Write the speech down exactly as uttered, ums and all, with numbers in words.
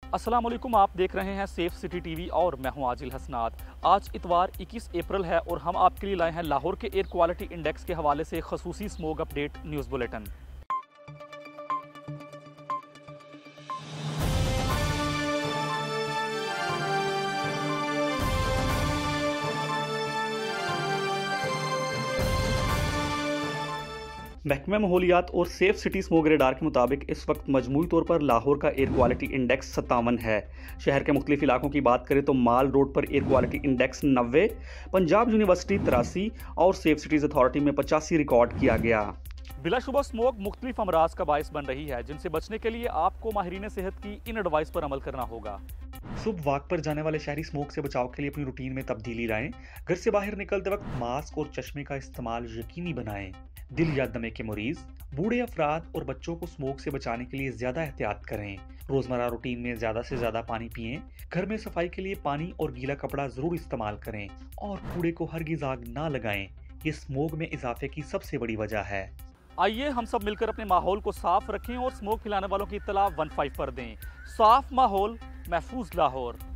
अस्सलाम वालेकुम, आप देख रहे हैं सेफ सिटी टीवी और मैं हूं आजिल हसनात। आज इतवार इक्कीस अप्रैल है और हम आपके लिए लाए हैं लाहौर के एयर क्वालिटी इंडेक्स के हवाले से खसूसी स्मोग अपडेट न्यूज़ बुलेटिन। महकमा माहौलियात और सेफ सिटी स्मोग रेडार के मुताबिक इस वक्त मजमूई तौर पर लाहौर का एयर क्वालिटी इंडेक्स सत्तावन है। शहर के मुख्तलिफ इलाकों की बात करें तो माल रोड पर एयर क्वालिटी इंडेक्स नब्बे, पंजाब यूनिवर्सिटी तिरासी और सेफ सिटीज़ अथॉरिटी में पचासी रिकॉर्ड किया गया। बिलाशुबा स्मोक मुख्तलिफ अमराज का बायस बन रही है, जिनसे बचने के लिए आपको माहिरीन सेहत की इन एडवाइस पर अमल करना होगा। सुबह वॉक पर जाने वाले शहरी स्मोक से बचाव के लिए अपनी रूटीन में तब्दीली लाएं। घर से बाहर निकलते वक्त मास्क और चश्मे का इस्तेमाल यकीनी बनाएं। दिल या दमे के मरीज, बूढ़े अफराद और बच्चों को स्मोक से बचाने के लिए ज्यादा एहतियात करें। रोजमर्रा रूटीन में ज्यादा से ज्यादा पानी पिएं। घर में सफाई के लिए पानी और गीला कपड़ा जरूर इस्तेमाल करें और कूड़े को हरगिज़ आग ना लगाएं। ये स्मोक में इजाफे की सबसे बड़ी वजह है। आइए हम सब मिलकर अपने माहौल को साफ रखें और स्मोक फैलाने वालों की इत्तला वन फाइव पर दें। साफ माहौल, महफूज लाहौर।